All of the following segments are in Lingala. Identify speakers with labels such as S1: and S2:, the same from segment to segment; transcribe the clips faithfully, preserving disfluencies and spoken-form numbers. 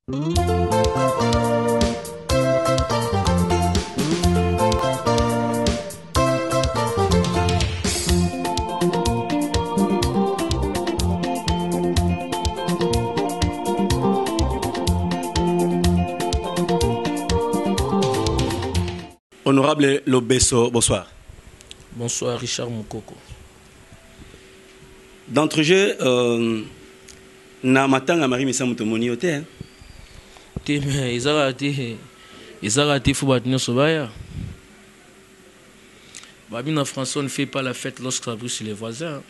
S1: Honorable Lobesso, bonsoir.
S2: Bonsoir Richard Moukoko.
S1: D'entrejeu, euh, na matanga Marie Missa Mutomoni ote hein?
S2: Te mais ils ont raté, ils ont raté faut battre sobaya. Babina François ne fait pas la fête lorsque ça brûle chez les voisins.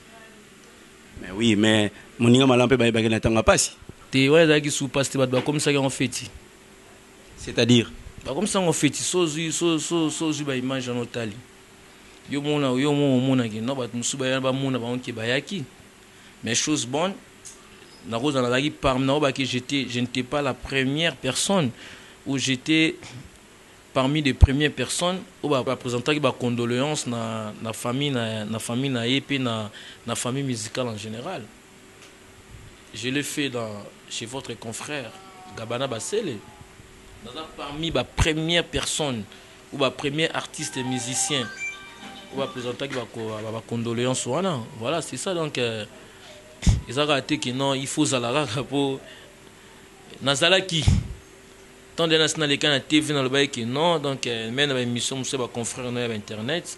S1: Mais oui, mais moninga malampe ba ba na tanga pasi.
S2: Te ouais ça qui sous passe te bat comme ça qu'on fait.
S1: C'est-à-dire
S2: Bah comme ça on fait so so so so ba image en otali. Yo mona yo mona ki no bat musuba ba mona ba onki bayaki. Mais chose bonne na rose na lagi par na ba que j'étais je n'étais pas la première personne où j'étais parmi les premières personnes où ba présenter ba condoléances na na famille na na famille na épé na na famille musicale en général. Je l'ai fait dans chez votre confrère Gabana Basele. Parmi les premières personnes ou les premiers artistes et musiciens ou les présentants qui vont condoléances. Voilà, c'est ça. Donc, euh, ils ont raté que non, il faut Zalara pour Nazalaki. Tant de nationales les canaux T V dans le bail que non, donc, même dans l'émission, nous sommes confrères sur Internet.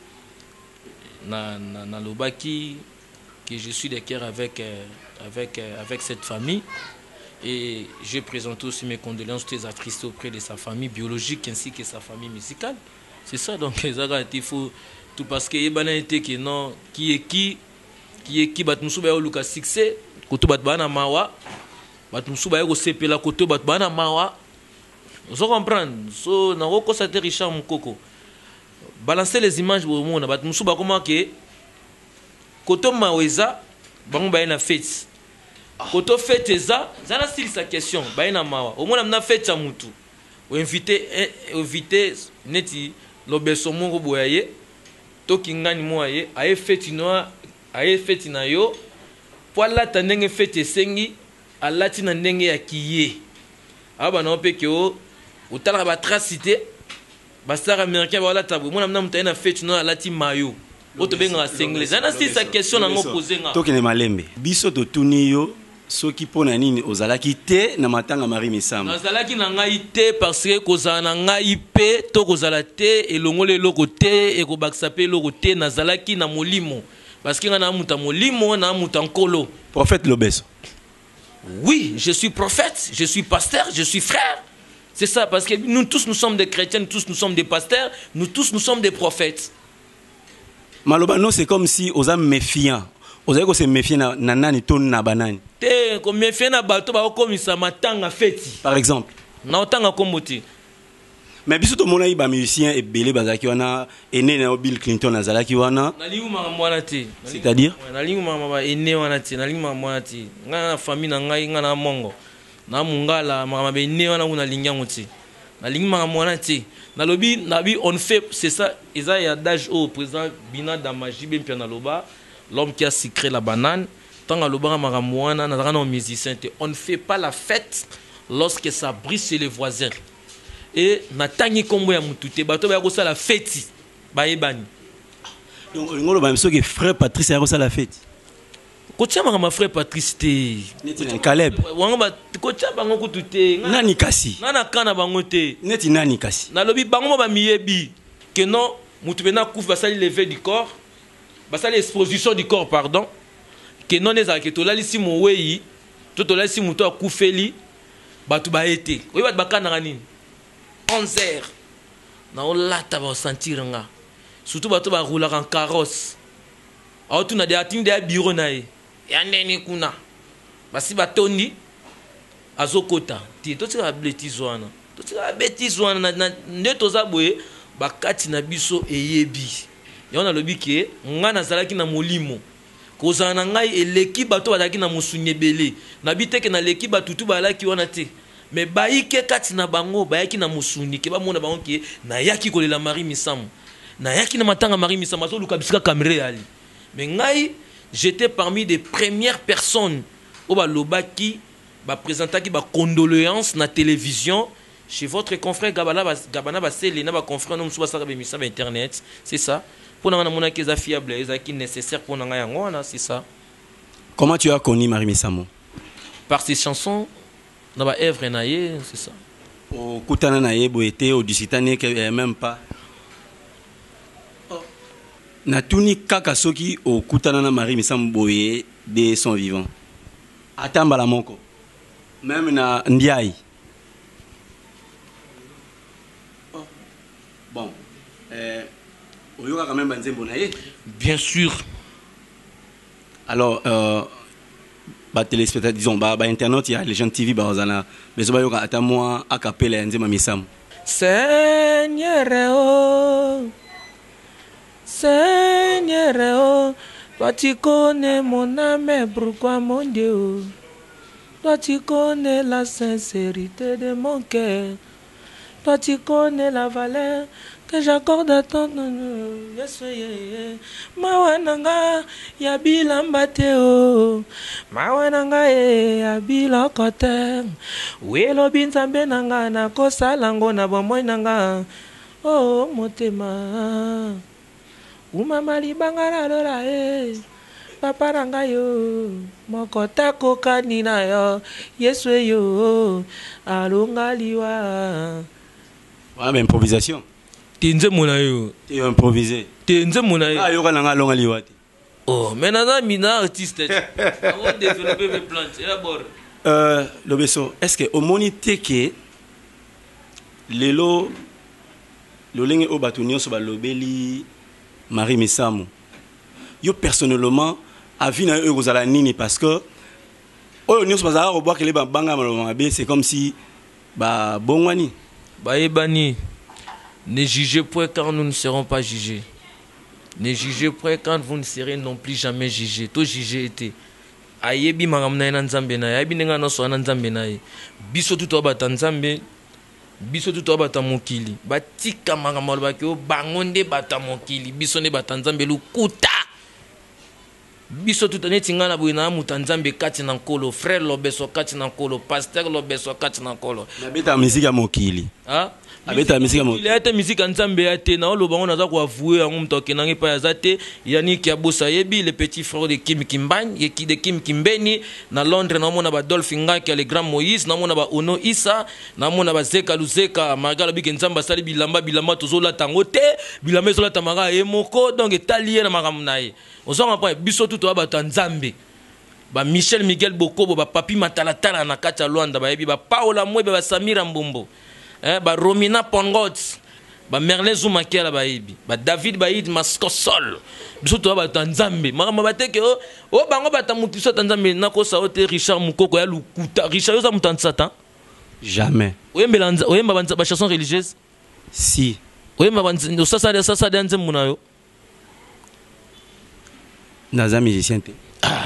S2: Dans le Baki, que je suis de cœur avec, avec, avec cette famille. Et je présente aussi mes condoléances très attristés auprès de sa famille biologique ainsi que sa famille musicale. C'est ça, donc il faut tout parce que il été que non, qui est qui, qui est qui, bat musuba yo luka succès, koto bat bana mawa, bat musuba yo sepe la koto bat bana mawa. Vous comprenez? So na roko sa Richard Moukoko. Balancer les images au monde, bat musuba comment que koto maweza, bango ba na fête. Koto fête ça, ça na style sa question, ba ina mawa. Au moins na fête ya mutu. O inviter inviter neti Lobesso mongo boyaye. To kingani moye, aye fête noa, aye fête na yo. Po la tanenge fête sengi, alati na ndenge ya kiye. Aba na pe ke o utala ba tracité. Ba star américain ba la tabu. Moi na mta na fête noa alati mayo. Oto benga senglais. Ça na style sa question na ngo poser nga.
S1: To kene malembe. Biso to tuni yo. Ce qui pona nini ozalaki te na matanga Marie Misama.
S2: Ozalaki na ngai te parce que kozala na ngai pe to kozala te elongole loko te e ko baksape loko te nazalaki na molimo parce que na muta molimo na muta nkolo.
S1: Prophète Lobesso.
S2: Oui, je suis prophète, je suis pasteur, je suis frère. C'est ça parce que nous tous nous sommes des chrétiens, nous tous nous sommes des pasteurs, nous tous nous sommes des prophètes.
S1: Malobano c'est comme si osam méfiant. Ozaiko se méfier na nani ton na banani.
S2: Te ko méfier na bato ba komisa matanga feti.
S1: Par exemple.
S2: Na otanga komoti.
S1: Mais biso to mona iba musicien et belé bazaki wana ene na Bill Clinton na zalaki wana.
S2: Na liu mama mwana te.
S1: C'est-à-dire
S2: na liu mama ba ene wana te, na liu mama mwana te. Nga na famille na ngai nga na mongo. Na mungala mama be ene wana kuna linyango te. Na liu mama mwana te. Na lobi na bi on fait c'est ça eza ya d'âge au président Bina Damaji ben pia na loba. L'homme qui a sucré la banane, tant à l'obara maramouana, n'a musicien. On ne fait pas la fête lorsque ça brise chez les voisins. Et Natani Kombo ya mutute, bato ba kosa la fête, ba ebani.
S1: Donc ngolo ba mso que frère Patrice a kosa la fête.
S2: Kotia ma frère Patrice te.
S1: Neti Caleb.
S2: Wango ba kotia bango kutute.
S1: Nani kasi.
S2: Nana kana bango te.
S1: Neti nani kasi.
S2: Na lobi bango ba miyebi que non mutu bena kouf ba sali lever du corps. Basa l'exposition du corps pardon que non les aketo la lisi moweyi to to la lisi muto akufeli batu ba été oyi batu bakana nini onze heures na olata ba sentir nga surtout batu ba rouler en carrosse auto na de ating de bureau na ye ya ndeni kuna basi batondi azokota ti to tira bêtise wana to tira bêtise wana na ndeto za boye bakati na biso eyebi. Et on a le biquet, on a zalaki na molimo. Koza na ngai eleki bato balaki na musunye belé. Na bité ke na leki batutu balaki wana te. Mais baike kati na bango bayaki na musuni ke ba mona bango ke na yaki kolela Marie Misama. Na yaki na matanga Marie Misama so luka bisika kamere ali. Mais ngai j'étais parmi des premières personnes au balobaki ba présenter qui ba condoléances na télévision chez votre confrère Gabana Gabana Baseli na ba confrère nous sur ça sur internet, c'est ça. Pour na mona qui est fiable, qui nécessaire pour na yango na, c'est ça.
S1: Comment tu as connu Marie Messamo?
S2: Par ses chansons na ba œuvre naie, c'est ça.
S1: Au kutana naie boete au dusitane que même pas. Na tuni kaka soki au kutana na Marie Messamo boye de son vivant. Atamba la moko. Même na Ndiaye. Bon. Euh, quand même
S2: bien sûr.
S1: Alors, euh, bah, téléspectateurs, disons, bah, bah, internet, il y a les gens de T V, bah, on a mais ça va à moi, à capella, un zéma misam.
S2: Seigneur, oh, Seigneur, oh, toi tu connais mon âme, pourquoi mon Dieu? Toi tu connais la sincérité de mon cœur. Toi tu connais la valeur que j'accorde à ton nom. Yes, yeah. Mawananga ya bilambate Mawananga ya bilokote. Welo binzambe nanga na kosalango na bomoi nanga. Oh motema. Umama libanga lola eh. Papa ranga yo. Mokota kokani na yo. Yesu yo. Alunga liwa.
S1: Ah, mais improvisation.
S2: Tenze monayo.
S1: Tu es improvisé.
S2: Tenze monayo.
S1: Ah, yoga nanga longa liwati.
S2: Oh, mais nana mina artiste. Avant de développer mes plantes. D'abord.
S1: Euh, Lobeso, est-ce que au monité que lelo lolenge o batunyo so ba lobeli Marie Messamo. Yo personnellement a vu na eux la nini parce que oh nyos bazara o bois que les banga maloma be c'est comme si ba bongwani.
S2: Baïbani, ne jugez point quand nous ne serons pas jugés. Ne jugez point quand vous ne serez non plus jamais jugés. Tout jugé était. Ayebi maramna ina nzambe na ayebi nenga no so na nzambe na ye. Biso tuto bata nzambe. Biso tuto bata mokili. Batika maramalo bakyo bangonde bata mokili. Biso ne bata nzambe lukuta. Biso tuto ne tingana buina muta nzambe kati na nkolo, frère lobeso kati na nkolo, pasteur lobeso kati na nkolo.
S1: Na beta musique ya mokili.
S2: Ah?
S1: Abeta musique ya mokili.
S2: Il a été musique nzambe ate na lo bango naza ko avouer en mto kenangi pa yazate Yannick ya bosa yebi le petit frère de Kim Kimbani, yeki de Kim Kimbeni na Londres na mona ba Dolphin Ngaki le grand Moïse na mona ba Ono Issa na mona ba Zeka Luzeka magala bi nzamba sali bilamba bilamba tozola tangote bilamba zola tamaga emoko donc etalié na magamnaye. Ozonga pa biso tuto abata nzambe. Ba Michel Miguel Bokobo ba Papi Matalatala na kata Luanda ba yebi ba Paola Mwebe ba Samira Mbombo. Eh, ba Romina Pongot, ba Merlin Zoumakiala ba yebi, ba David Baïd Maskosol. Biso to ba Tanzambe. Mama bateke o o bango batamukiso Tanzambe na ko sa ote Richard Mukoko ya lukuta. Richard yo za mutantsata?
S1: Jamais.
S2: Oyemba lanza oyemba banza ba chanson religieuse?
S1: Si.
S2: Oyemba banza ça ça ça ça danze munayo.
S1: Naza musicien te.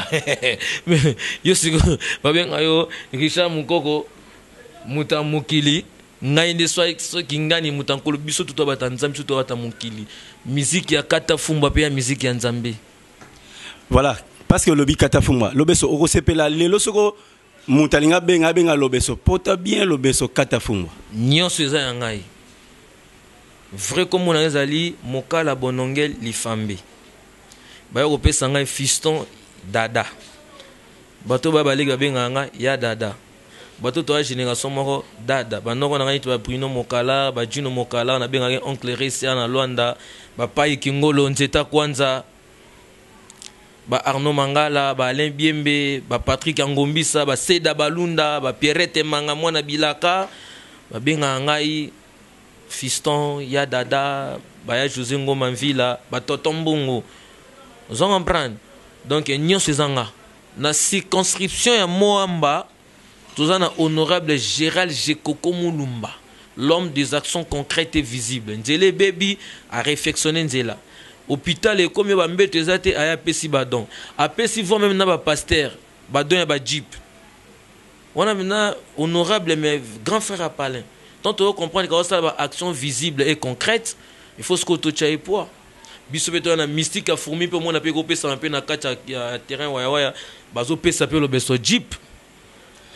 S2: Yo siko ba benga yo Richard Mukoko mutamukili. Ngainde soit so kingani mutankolo biso tuto bata nzambe tuto bata mukili. Musique ya kata fumba pe ya musique ya nzambe.
S1: Voilà, parce que lobi kata fumba, lobeso oko sepela lelo soko mutalinga benga benga lobeso pota bien lobeso kata fumba.
S2: Nyonso eza ya ngai. Vrai comme on ezali mokala bonongel lifambe. Ba yo pesa ngai fiston dada. Bato ba balega benga ngai ya dada. Bato to génération moko dada banoko na ngani to Bruno Mokala ba Juno Mokala na benga oncle Resia na Luanda ba Pai Kingolo Nzeta Kwanza ba Arnaud Mangala ba Alain Biembe ba Patrick Angombisa ba Seda Balunda ba Pierrette Manga mwana Bilaka ba benga ngai fiston ya dada ba ya José Ngoma Mvila ba Totombongo vous comprendre donc nyonso ezanga na circonscription ya Moamba. Tozana honorable Gérald Gekoko Moulumba, l'homme des actions concrètes et visibles. Nzele baby a réflexionné Nzela. Hôpital et comme bambé tezate aya pesi badon. A pesi vo même na ba pasteur, badon ya ba jeep. On a maintenant honorable mais grand frère à Palin. Tant on comprendre que ça ba action visible et concrète, il faut ce que to tchaye poa. Biso beto na mystique a fourmi pe mon apé ko pesa un peu na kata terrain waya waya, bazo pesa pe lo beso jeep.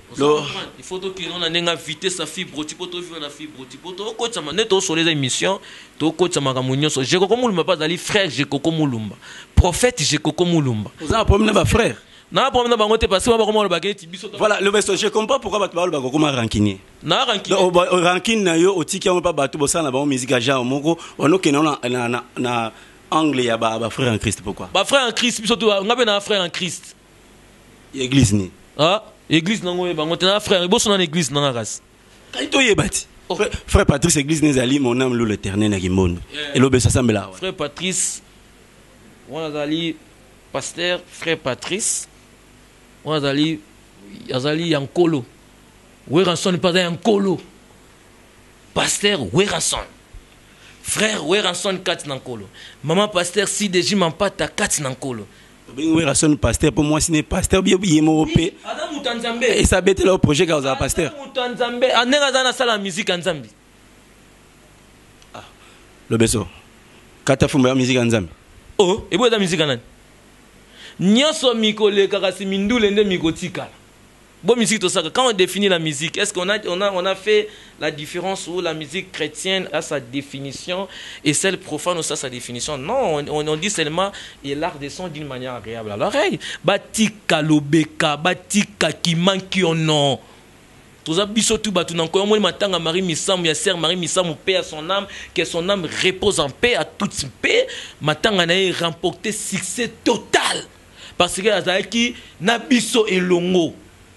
S2: Il faut que l'on ait une vitesse à fibre, tu peux vivre la fibre, tu peux te mettre sur les émissions, tu peux te mettre j'ai Coco Moulumba, pas d'aller frère, j'ai Coco Moulumba. Prophète, j'ai Coco Moulumba.
S1: Vous avez un problème avec frère?
S2: Non, un problème avec moi, parce que moi, le baguette,
S1: voilà, le best, je comprends pourquoi tu parles de Coco Rankinier.
S2: Non, Rankinier.
S1: Au ranking, au ticket, on ne peut pas battre, on a musique à Jean, on a anglais, il y a frère en Christ, pourquoi?
S2: Frère en Christ, surtout, on a un frère en Christ.
S1: Église ni.
S2: Ah, église non, on a un frère, il bosse dans l'église, dans la race.
S1: Frère Patrice, église Nézali, mon âme, l'éternel, n'est monde. Et l'obé, ça semble là.
S2: Frère Patrice, on a allé, pasteur, frère Patrice, on a allé, on a allé en colo. Weranson n'est pas un colo. Pasteur, Weranson. Frère, Weranson, quatre dans colo. Maman, pasteur, si déjà m'en pas ta quatre dans colo.
S1: Weranson, pasteur, pour moi, ce n'est pasteur, bien, bien, bien, et ça bête le projet quand vous avez pasteur.
S2: La musique en Zambie.
S1: Ah, le beso. Quand tu fais la musique en Zambie.
S2: Oh, et vous la musique en Zambie. Nyoso miko le karasi mindu lende miko tika. Bon musique tout ça. Quand on définit la musique, est-ce qu'on a on a on a fait la différence où la musique chrétienne a sa définition et celle profane aussi a sa définition? Non, on, on dit seulement et l'art des sons d'une manière agréable à l'oreille. Batika lobeka, batika qui manque au nom. Tous les bisous tout batu n'encore moi matanga Marie Missam, ya sœur Marie Missam, paix à son âme, que son âme repose en paix, à toute paix. Matanga n'a remporté succès total parce que azaki na biso elongo.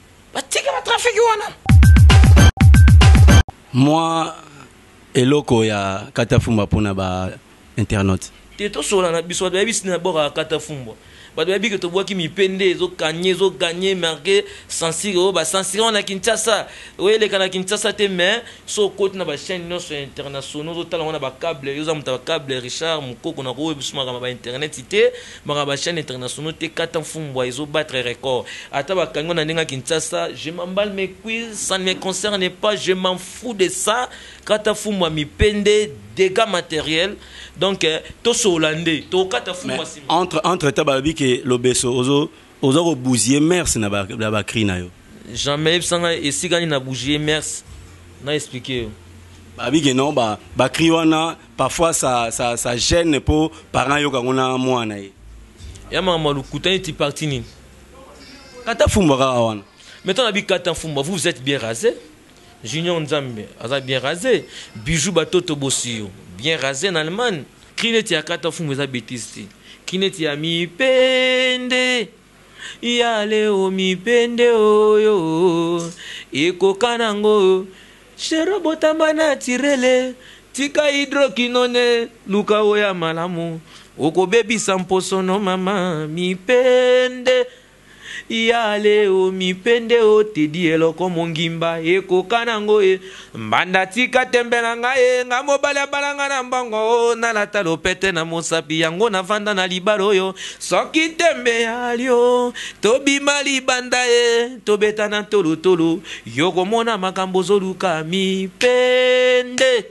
S1: Moi, eloko ya katafumba pona ba internaute.
S2: Teto sola na biso ba bisi na bora katafumba. Ba babi que to boki mi pende zo gagner zo gagner marqué Sansiro ba Sansiro na Kinshasa. Oui les kana Kinshasa te mais so côté na ba chaîne no sur internationaux zo tala na ba câble yo za muta câble Richard mukoko na ko bisuma ba internet ité ba ba chaîne internationaux te katafumba izo battre record. Ata ba kango na ninga Kinshasa, je m'emballe mes quiz, ça ne me concerne pas, je m'en fous de ça. Katafumba mi pende dégâts matériels. Donc, tout ce Hollandais, tout Katafumba.
S1: Entre entre tababi que l'obeso, ozo ozo bousier mers na ba na ba cri na yo.
S2: Jamais sanga esi gani na bougier mers. Na expliquer.
S1: Babi que non ba ba cri wana parfois ça ça ça gêne pour parents yo kangona mwana ye.
S2: Ya mama lukuta ti parti ni.
S1: Katafumba wana.
S2: Maintenant la bi Katafumba, vous êtes bien rasé. Junior Nzambe, aza bien rasé. Bijou batoto bosio, bien rasé en Allemagne. Kineti ya Katafumba za bêtise. Kineti ya mi pende. Yale o mi pende oyo. Eko kanango. Shero botamba na tirele. Tika hidrokinone. Luka oya malamu. Oko baby samposo no mama. Mi pende. Yale o mi pende o te dielo komo ngimba eko kanango e mbanda tika tembela ngae ngamo bala balanga na mbongo na lata lopete na mosapi yango na vanda na libaro yo soki tembe alio tobi mali banda e tobeta na tolo tolo yoko mona makambo zoluka mi pende.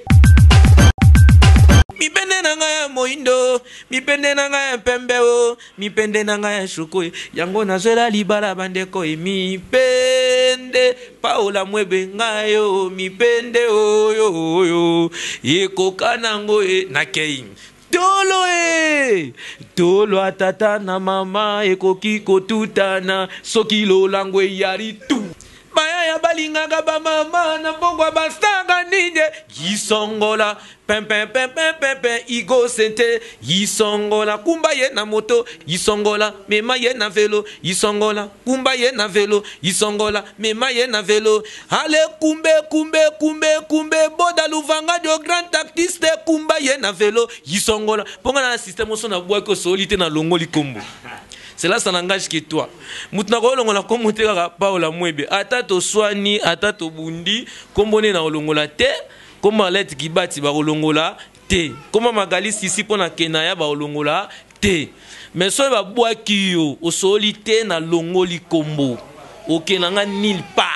S2: Mi pende na nga ya moindo, mi pende na nga ya pembe o, mi pende na nga ya shukoi, yango na zwela libala bandeko e mi pende, paola mwebe nga yo, mi pende o yo yo, yeko kanango e na kei. Tolo e, tolo atata na mama eko kiko tutana, soki lo langwe yari tu. Maya ya balinga gaba mama na bongwa bastanga ninje yisongola pem pem pem pem pem pem igo sente yisongola kumba ye na moto yisongola mema ye na velo yisongola kumba ye na velo yisongola mema ye na velo ale kumbe kumbe kumbe kumbe boda luvanga do grand artiste kumba ye na velo yisongola ponga na système so na boiko solite na longoli kombo. C'est là ça n'engage que toi. Mutna ko longola ko muteka Paola Mwebe ata to swani ata to bundi kombone na olongola te koma let kibati ba olongola te koma magalisi ici pona kenaya ba olongola te mais so ba bwaki yo o solite na longoli kombo okenanga nulle part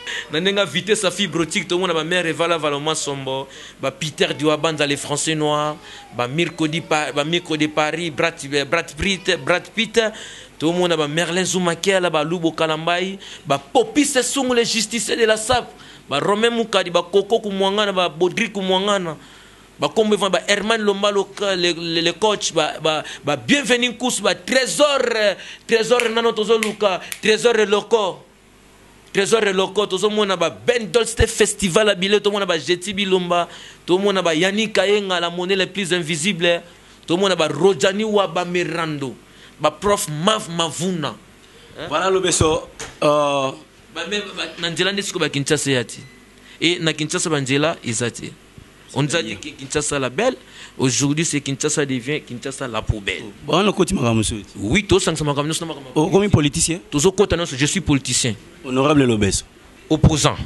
S2: Nandenga vitesse sa fibre optique tout le monde ba mère Evala Valoma Sombo, ba Peter Duabanza les Français noirs, ba Mirko di ba Mirko de Paris, Brad Brad Pitt, Brad Pitt, tout le monde ba Merlin Zoumakela, ba Lubo Kalambai, ba Popi Sesung les justiciers de la S A P, ba Romain Mukadi, ba Koko Kumwangana, ba Bodri Kumwangana. Ba comme ba Herman Lomba le le, le coach ba ba, ba bienvenue course ba trésor trésor nano tozo luka trésor loco trésor loco tozo mona ba Ben Dolste festival à Bilé to mona ba Jeti Bilomba to mona ba Yannick Kayenga la monnaie les plus invisible to mona ba Rojani wa ba Mirando ba prof Mav Mavuna
S1: hein? Voilà le beso euh
S2: ba nanjela ndisiko ba Kinshasa yati et na Kinshasa banjela izati. On nous a dit que Kinshasa la belle. Aujourd'hui, c'est Kinshasa devient Kinshasa la poubelle.
S1: Bon, on côté
S2: oui, tous ensemble, nous
S1: comme politicien.
S2: Tous au côté, je suis politicien.
S1: Honorable Lobesso.
S2: Opposant.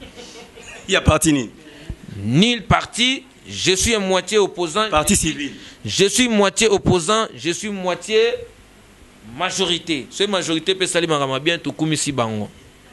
S1: Il y a parti ni.
S2: Ni le parti. Je suis à moitié opposant.
S1: Parti civil.
S2: Je suis moitié opposant. Je suis moitié majorité. Ce majorité peut salir ma bien tout comme ici bango.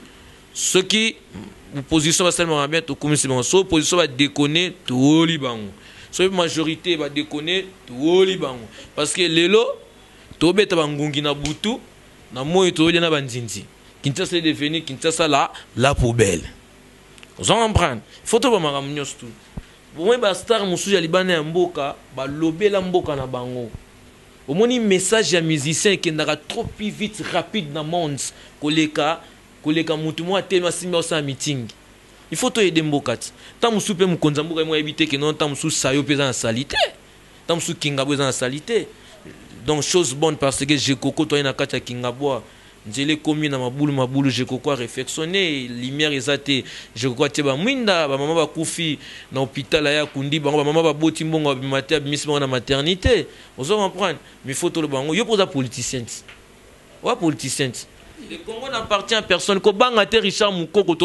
S2: Ce qui opposition va seulement bien tout comme c'est bon. So opposition va déconner tout libango. So majorité va déconner tout libango. Parce que lelo to beta bangungi na butu na moyo to na banzinzi. Kinshasa est devenu Kinshasa la la poubelle. Vous en comprenez? Faut to ba makamnyos tout. Bon ba star musuja libana mboka ba lobela mboka na bango. Au moins message à musicien qui n'a trop plus vite rapide dans monde koleka koleka mutu mo atema simba sa meeting. Il faut to aider mbokati. Ta musu pe mukonza mboka mo ebité que non ta musu sayo pesa na salité. Ta musu kinga pesa na salité. Donc chose bonne parce que j'ai coco to ina kata kinga boa. Njele komi na mabulu mabulu j'ai coco réflexionner lumière ezate je crois te ba mwinda ba mama ba kufi na hôpital ya kundi ba mama ba boti mbongo ba mater miss na maternité. Vous comprenez? Mais faut to le bango yo posa politicien. Wa politicien. Le Congo n'appartient à personne. Richard Moukoko,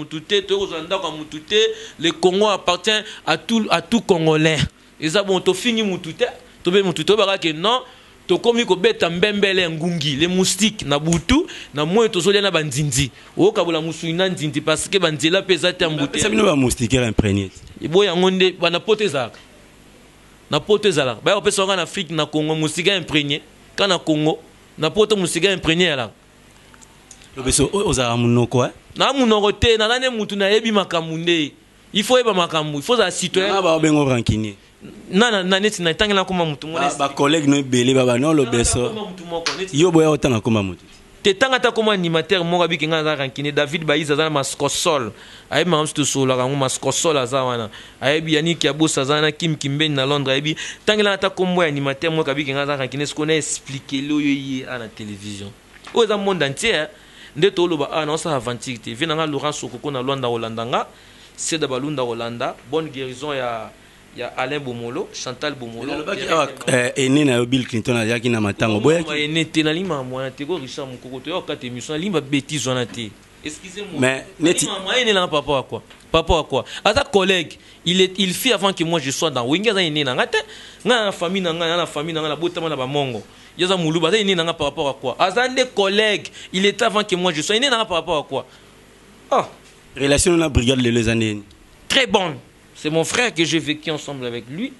S2: le Congo appartient à tout, à tout Congolais. Et ça, bon, tu finis Moutouté, tu veux Moutouté, tu non, tu commis que bête mbembele ngungi, les moustiques, na boutou, na moi, tu sois na bandindi. Ou kabula mousouina ndindi, parce que bandila pesa te mbouté.
S1: Ça veut dire moustique imprégné.
S2: Et bon, yangonde, na pote zak. Na pote zak. Bah, on peut sortir en Afrique, na Congo, moustique imprégné. Quand na Congo, na pote moustique imprégné là.
S1: Lobesso oza munoko eh
S2: na munoko te na nane mutu na yebi makamunde il faut eba makamu il faut za citoyen
S1: na ba bengo rankini
S2: na na neti na tangela koma mutu
S1: mona ba collègue no belé baba no Lobesso yo boya otanga koma mutu
S2: te tanga ta koma animateur mo gabi kinga za rankini David Baïza za maskosol ayi mamstu solo ka maskosol za wana ayi Yannick Yabosa za na Kim Kimben na Londres ayi tangela ta koma animateur mo gabi kinga za rankini ce qu'on a expliqué lo yi à la télévision aux monde entier. Nde to loba ah non ça aventure te venanga Laurent Sokoko na Luanda Holanda nga c'est da balunda Holanda bonne guérison ya ya Alain Bomolo Chantal Bomolo
S1: eh ene na Bill Clinton ya kina matango boya
S2: ki ene te na lima mwana te ko Richard Mukoko to yo kate émission limba bêtise on a te excusez-moi
S1: mais neti
S2: moi ene na papa à quoi papa à quoi ata collègue il est il fit avant que moi je sois dans winga za ene na ngate nga na famille na nga na famille na nga na botama na ba mongo. Yaza Moulouba, il n'est pas par rapport à quoi? Azande collègue, il est avant que moi je sois. Il n'est pas par rapport à quoi? Ah.
S1: Relation de la brigade les années.
S2: Très bonne. C'est mon frère que j'ai vécu ensemble avec lui.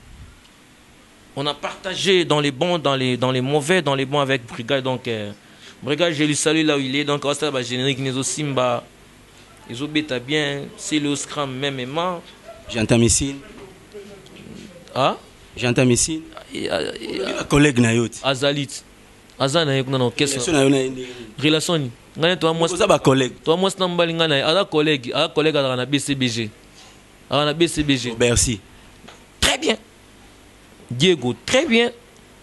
S2: On a partagé dans les bons, dans les, dans les mauvais, dans les bons avec brigade. Donc, euh, brigade, je lui salue là où il est. Donc, on va générique Nezo Simba. Ils ont bêta bien. C'est le scrum même aimant.
S1: J'entends Missine.
S2: Ah?
S1: J'entends Missine. Collègue Nayot.
S2: Azalit. Azan na yekuna na orchestre. Relation ni. Ngana to moi.
S1: Ça ba collègue.
S2: To moi nambali ngana ala collègue, ala collègue ala na B C B G. Ala na B C B G.
S1: Merci.
S2: Très bien. Diego, très bien.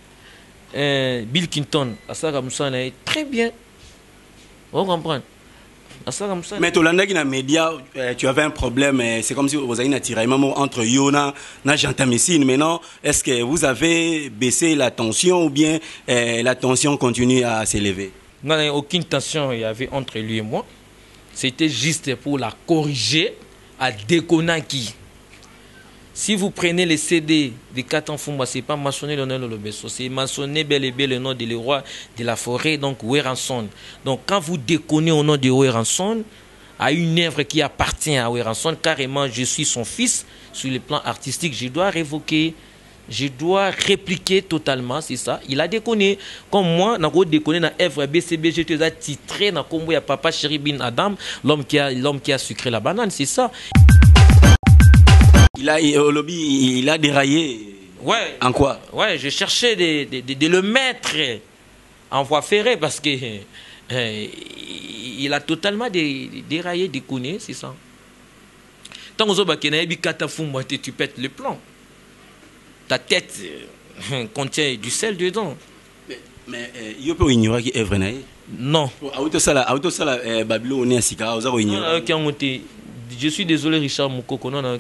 S2: Euh, Bill Clinton, Asaka Moussana, très bien. On comprend.
S1: Mais tu l'as dit dans les médias, tu avais un problème, c'est comme si vous avez un tiraillement entre Yona et Jean Messine. Maintenant, est-ce que vous avez baissé la tension ou bien euh, la tension continue à s'élever?
S2: Il n'y a aucune tension il y avait entre lui et moi. C'était juste pour la corriger à Dekonaki. Si vous prenez les C D de Katan Fumba, ce n'est pas mentionné le nom de Lobesso, c'est mentionné bel et bien le nom de l'Roi de la forêt, donc Weranson. Donc quand vous déconnez au nom de Weranson, à une œuvre qui appartient à Werrason. Carrément, je suis son fils sur le plan artistique. Je dois révoquer, je dois répliquer totalement, c'est ça. Il a déconné. Comme moi, je déconné dans l'œuvre B C B, je te titré dans Combo ya Papa Chéri Bin Adam, l'homme qui a, l'homme qui a sucré la banane, c'est ça.
S1: Il a, au lobby, il a déraillé.
S2: Ouais.
S1: En quoi? Ouais,
S2: je cherchais de, de, de, de le mettre en voie ferrée parce que euh, il a totalement dé, déraillé, déconné, c'est ça. Tant que tu pètes le plan. Ta tête euh, contient du sel dedans.
S1: Mais il peut ignorer qui est vrai.
S2: Non. Je suis désolé, Richard Moukoko, non,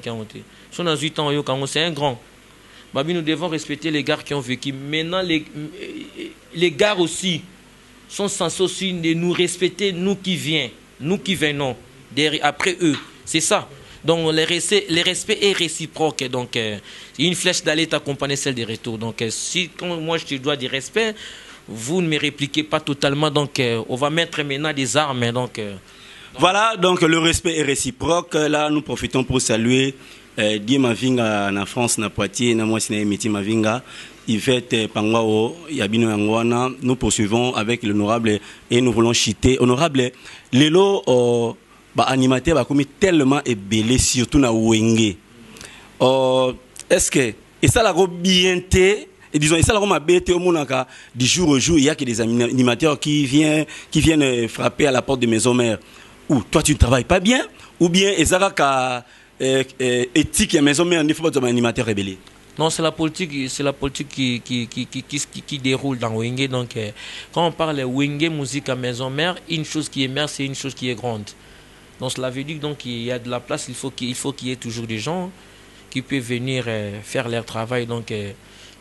S2: c'est un grand. Babi, nous devons respecter les gars qui ont vécu. Maintenant, les, les gars aussi sont censés aussi de nous respecter, nous qui viennent, nous qui venons derrière, après eux. C'est ça. Donc, le respect, le respect est réciproque. Donc, euh, une flèche d'aller t'accompagner celle des retours. Donc, euh, si quand moi je te dois du respect, vous ne me répliquez pas totalement. Donc, euh, on va mettre maintenant des armes. Donc, euh,
S1: voilà, donc le respect est réciproque. Là, nous profitons pour saluer eh, Die Mavinga en France, na Poitiers, na moi, c'est Meti Mavinga, Yvette Pangwao, Yabino Yangwana. Nous poursuivons avec l'honorable et nous voulons chiter. Honorable, Lelo, oh, bah, animateur, bah, comme tellement est belé, surtout na Wenge. Oh, est-ce que, et ça, la bien et disons, et ça, la m'a bêté au monde, du jour au jour, il y a que des animateurs qui viennent, qui viennent frapper à la porte de maison mère. Ou toi, tu ne travailles pas bien, ou bien, et ça, la éthique et maison mère, il ne faut pas être un animateur rébellé.
S2: Non, c'est la politique, c'est la politique qui, qui, qui, qui, qui, qui, qui déroule dans Wenge. Donc, euh, quand on parle de Wenge, musique à maison mère, une chose qui est mère, c'est une chose qui est grande. Donc, cela veut dire qu'il y a de la place, il faut qu'il faut qu'il y ait toujours des gens qui peuvent venir euh, faire leur travail. Donc, euh,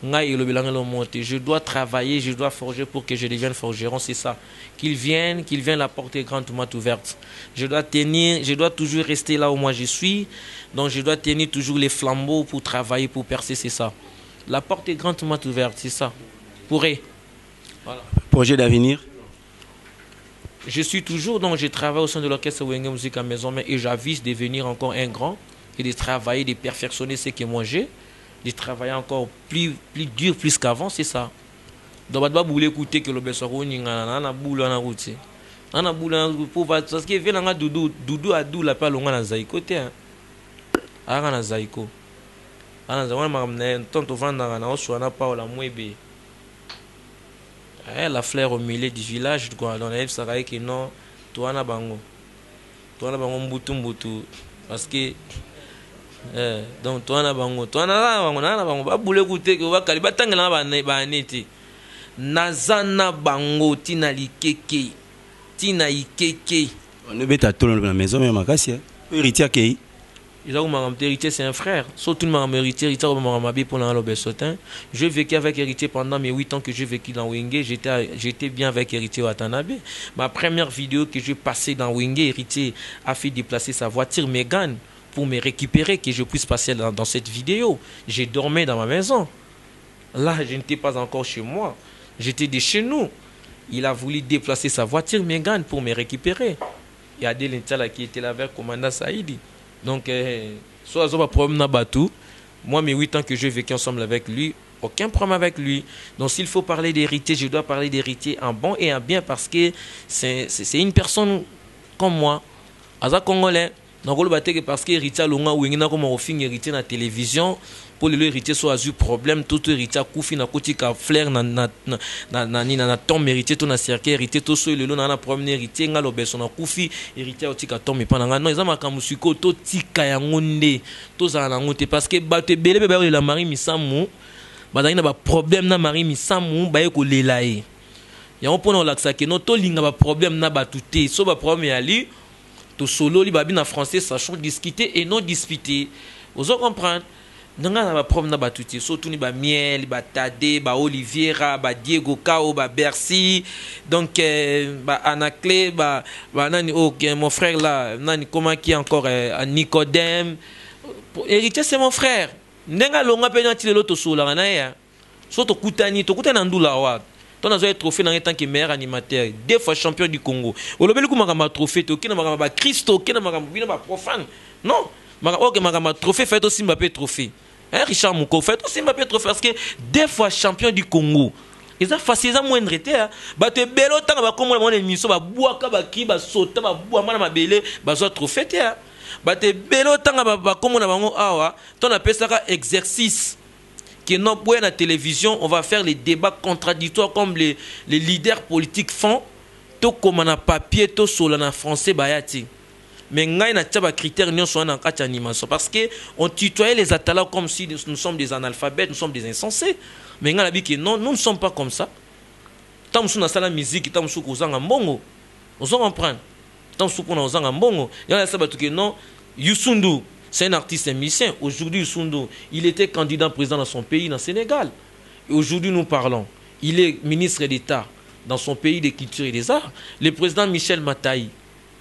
S2: je dois travailler, je dois forger pour que je devienne forgeron, c'est ça. Qu'ils viennent, qu'ils viennent la porte est grande, ouverte. Je dois tenir, je dois toujours rester là où moi je suis. Donc je dois tenir toujours les flambeaux pour travailler, pour percer, c'est ça. La porte est grande, ouverte, c'est ça. Pourrez. Voilà.
S1: Projet d'avenir?
S2: Je suis toujours, donc je travaille au sein de l'orchestre Wenge Musique à Maison, mais et j'avise de devenir encore un grand et de travailler, de perfectionner ce que moi j'ai. De travailler encore plus, plus dur, plus qu'avant, c'est ça. Donc, je ne vais pas écouter que le Bessaro n'y a pas boule en route. On a boule en route parce que vient là Doudou, Doudou a dou la pas longa na zaiko te. Ah na zaiko. Ah na zaiko ma tonto vanda na oso na pa la mwebe. Eh la fleur au milieu du village quoi dans la ça que non toi na bango. Toi na bango mbutu mbutu parce que Eh, donc toi na bango toi na bango na bango ba boule écouter que ba kali batangela ba ba neti nazana bango tina likeke tina ikeke
S1: on ne beta tout dans la maison mais makasi héritier kei
S2: il a un héritier c'est un frère surtout un héritier héritier ma mabi pour la Lobesotin. Je vécu avec héritier pendant mes huit ans que j'ai vécu dans Wenge. J'étais j'étais bien avec héritier Watanabe. Ma première vidéo que j'ai passée dans Wenge, héritier a fait déplacer sa voiture Mégane pour me récupérer, que je puisse passer dans, dans cette vidéo. J'ai dormi dans ma maison. Là, je n'étais pas encore chez moi. J'étais de chez nous. Il a voulu déplacer sa voiture Mégane pour me récupérer. Il y a des gens qui étaient là avec le commandant Saïdi. Donc, euh, soit un problème dans Batou. Moi, mes huit ans que j'ai vécu ensemble avec lui, aucun problème avec lui. Donc, s'il faut parler d'héritier, je dois parler d'héritier en bon et en bien parce que c'est une personne comme moi, Aza Congolais. Parce que héritier longa ou ngina comme on fin héritier na télévision pour le héritier soit eu problème tout héritier koufi na kotika flair na na na na ni na tom héritier to na cercle héritier to so le na na problème héritier ngalo beso na koufi héritier otika tom pa na non ezama kamusiko to tika yango nde to za na ngote parce que ba te belé ba la Marie Misamu ba na ba problème na Marie Misamu ba ko lelaye ya on pona laksa ke no to linga ba problème na ba tuté so ba problème ya li to solo li babi na français sachant discuter et non disputer. Vous comprenez? Nanga na ba problème na ba tuti surtout ni ba miel, ba Tade, ba Oliviera, ba Diego Kao, ba Bercy. Donc euh, ba Anaclé, ba ba nani OK mon frère là, nani comment qui encore euh, Nicodème. Héritier c'est mon frère. Ndenga longa pe nati le to solo na ya. So to kutani, to kutana ndula wa. ton a trophée dans tant que meilleur animateur, deux fois champion du Congo. Au lobby le ma trophée, tu qui n'a pas Christo, qui n'a pas profane. Non, ok ma trophée fait aussi Mbappé trophée. Hein, Richard Mouko fait aussi Mbappé trophée parce que deux fois champion du Congo. Ils ont facile à moins de retard. Bah te bello tant ba comme mon émission ba bois ka ba ki ba sauter ba bois mana ma belé ba zo trophée te. Bah te bello tant ba comme on a bango awa, ton appelle ça exercice. Que non pour la télévision, on va faire les débats contradictoires comme les, les leaders politiques font. Tout comme on a papier, tout sur le français, bayati. Mais il y a des critères sur l'animation. Parce qu'on tutoyait les Atalas comme si nous sommes des analphabètes, nous sommes des insensés. Mais il y a des non, nous ne sommes pas comme ça. Tant que nous avons la musique, tant que nous avons un bongo, nous allons comprendre. Tant que nous avons un bongo, il y a des gens non, Youssou c'est un artiste et musicien. Aujourd'hui, Youssou il était candidat président dans son pays, dans le Sénégal. Et aujourd'hui, nous parlons. Il est ministre d'État dans son pays des cultures et des arts. Le président Michel Mataï,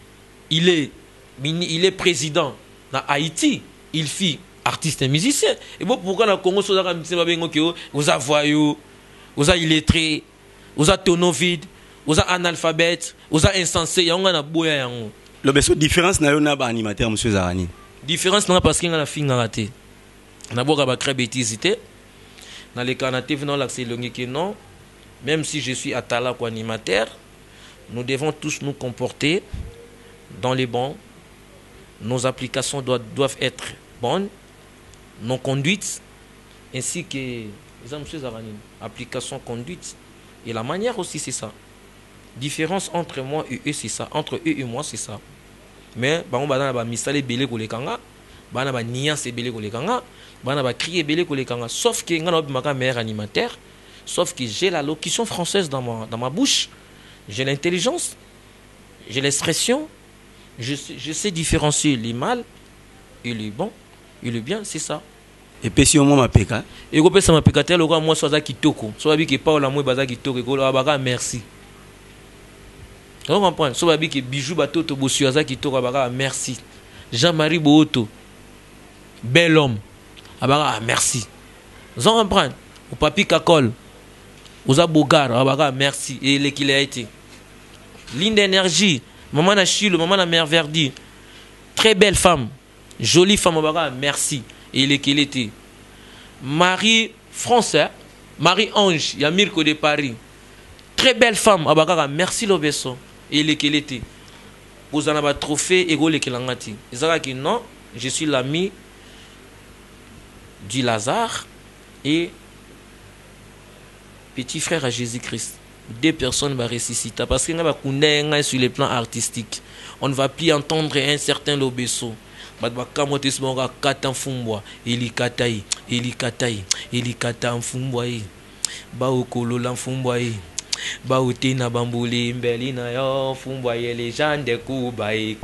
S2: il est, il est président dans Haïti. Il fit artiste et musicien. Et bon, pourquoi dans le Congo, vous avez voyous, vous avez illettrés, vous avez tonovides, vous avez analphabètes, vous avez insensés. Il y a un boya.
S1: La différence, c'est un animateur, M. Zarani.
S2: Différence non parce qu'il y a la fin raté. On a beau créer bêtise. Dans les Canadiens venant l'accès non. Même si je suis Atala ou animateur, nous devons tous nous comporter dans les bons. Nos applications doivent, doivent être bonnes. Nos conduites ainsi que les monsieur Zarani, application conduite et la manière aussi c'est ça. Différence entre moi et eux c'est ça. Entre eux et moi c'est ça. Mais on va ba misale belé ko le kanga bana ba niance belé ko le kanga bana ba crier belé ko le kanga sauf que ngana ba meilleur animateur sauf que j'ai la locution française dans ma dans ma bouche, j'ai l'intelligence, j'ai l'expression, je sais, je sais différencier les mal et les bon et le bien, c'est ça.
S1: Et puis si on m'a péka
S2: et go pesa ma péka tel ko moi soit za kitoko soit bi ke pa la moi baza kitoko ko ba merci. On comprend. So babi que bijou bateau to bosuaza qui to abara merci. Jean-Marie Booto. Bel homme. Abara merci. On comprend. Au papi Kakol. Aux abogar abara merci et le qu'il a été. Ligne d'énergie. Maman na Chilo, maman na mère Verdi. Très belle femme. Jolie femme abara merci et le qu'il était. Marie français. Marie Ange, il y a Mirko de Paris. Très belle femme abara merci l'obeso. Et les qu'il était. Vous en avez un trophée et vous les kilangati. Ils ont dit non, je suis l'ami du Lazare et petit frère à Jésus-Christ. Deux personnes vont ressusciter parce qu'il y a sur le plan artistique. On ne va plus entendre un certain Lobesso. Badbakamote smonga kata mfumbwa ili katai ili katai ili kata mfumbwa ba okolola mfumbwa ba utina bambuli mbeli na yo fumbwa ye légende kubai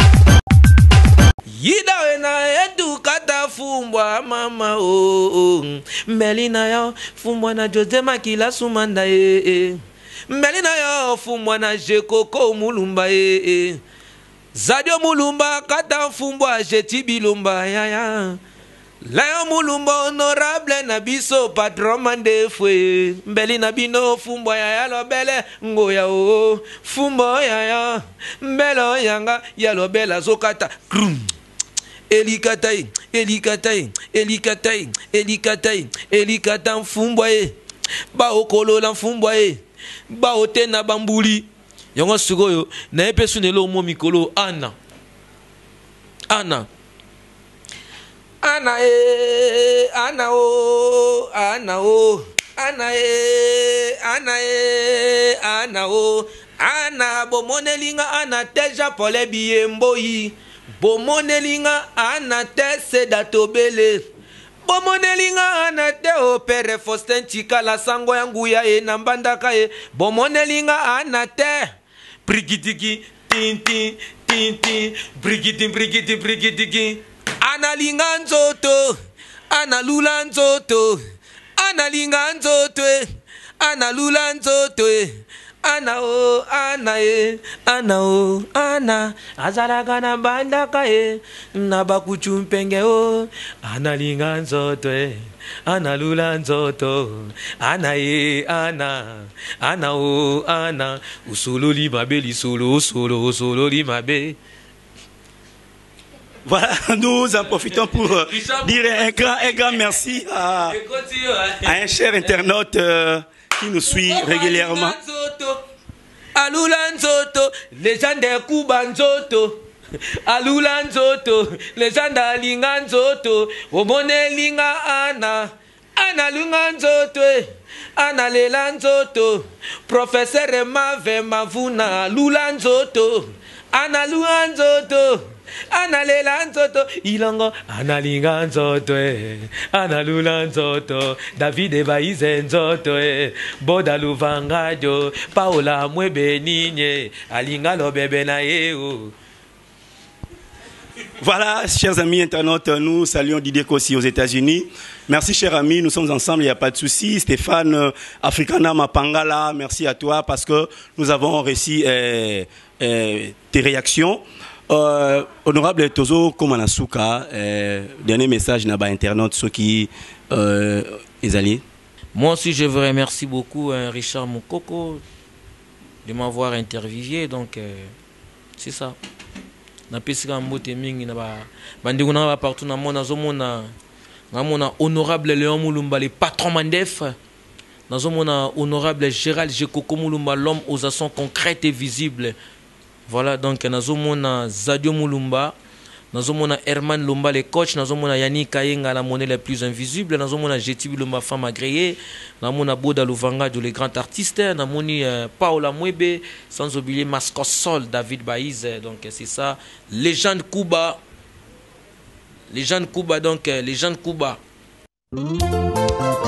S2: yida na edu kata fumbwa mama o mbeli na yo fumbwa na Jose Makila Sumanda e mbeli na yo fumbwa na Jekoko Mulumba e Zadio Mulumba kata fumbwa jeti bilumba ya ya Léon Mulumba honorable na biso patron mande fwe mbeli na bino fumbo ya ya lobele ngoya o fumbo ya ya mbelo yanga ya lobela zokata krum elikatai elikatai elikatai elikatai elikata fumbo e ba okolola fumbo e ba otena bambuli yongo sugoyo na epesu nelo mo mikolo ana ana Ana e, ana o, ana o, ana e, ana e, ana o, ana bomonelinga ana teja pole biemboyi, bomonelinga ana te sedatobele, bomonelinga ana te opere Faustin Chikala sango yangu ya e nambandaka e, bomonelinga ana te, brigidigi, tinti, tinti, brigidi, brigidi, brigidigi. Analinga nzoto, analula nzoto, analinga nzoto, analula nzoto, Ana o ana e ana o ana azalaka na bandaka e na bakuchumpenge o ana linga nzoto e ana lula nzoto ana e ana ana o ana usololi mabe lisolo usolo usololi mabe.
S1: Voilà, nous en profitons pour euh, dire un grand, un grand merci à, à un cher internaute euh, qui nous suit régulièrement.
S2: Alula nzoto, légende Kuba nzoto. Alula nzoto, légende linga nzoto. Omone linga ana, ana lunga nzoto. Ana lela nzoto, professeur Mave Mavuna lula nzoto. Ana lula nzoto. Ana lela nzoto ilongo ana linga nzoto eh ana lula nzoto David Baize nzoto eh boda luvangajo Paola mwebe ninye alinga lo bebe na yeo.
S1: Voilà, chers amis internautes, nous saluons Didier Kossi aux États-Unis. Merci, chers amis, nous sommes ensemble, il n'y a pas de souci. Stéphane euh, Africana Mapangala, merci à toi parce que nous avons réussi euh, euh, tes réactions. Euh, honorable Tozo Komanasuka, euh, dernier message n'a pas internaute, ceux qui euh, les alliés.
S2: Moi aussi, je vous remercie beaucoup, hein, Richard Moukoko, de m'avoir interviewé. Donc, euh, c'est ça. Na pesika mbote mingi na ba bandeko na partout na monde nazomona namona honorable Léon Moulumba le patron Mandef, nazomona honorable Gérald Jekoko Moulumba l'homme aux actions concrètes et visibles. Voilà, donc nazomona Zadio Moulumba, nazomona Herman Lumba le coach, nazomona Yannick Kayenga la monnaie la plus invisible, nazomona Jetibi Lumba femme agréée, nazomona Boda Luvanga le grand artiste, nazomoni euh, Paola Mwebe, sans oublier Masco Sol David Baize. Donc c'est ça, légende Kuba, légende Kuba, donc légende Kuba.